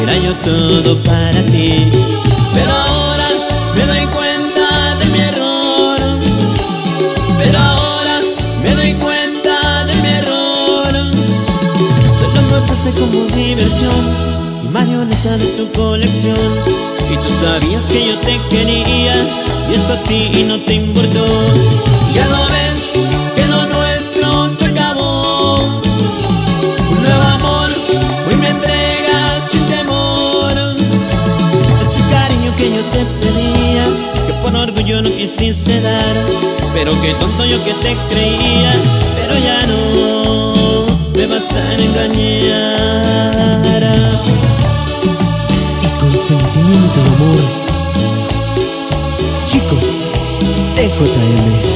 era yo todo para ti. Pero ahora me doy cuenta de mi error. Pero ahora me doy cuenta de mi error. Solo nos hace como diversión y marioneta de tu colección. Y tú sabías que yo te quería y eso a ti no te importó. Ya lo ves que lo nuestro se acabó. Un nuevo amor hoy me entregas sin temor. Ese cariño que yo te pedía, que por orgullo no quisiste dar. Pero qué tonto yo que te creía. Pero ya no me vas a engañar. Y con sentimiento de amor, chicos, TJM.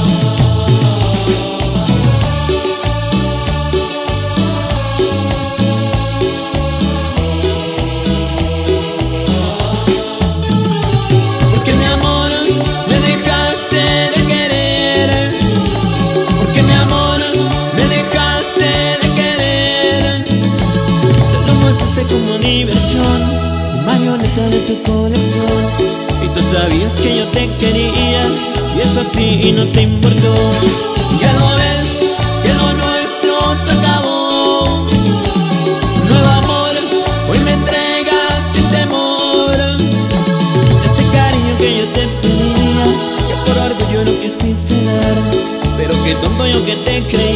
Como diversión, marioneta de tu colección. Y tú sabías que yo te quería y eso a ti no te importó. Ya lo ves que lo nuestro se acabó. Un nuevo amor hoy me entregas sin temor. Ese cariño que yo te pedía, que por orgullo no quisiste dar. Pero qué tonto yo que te creía.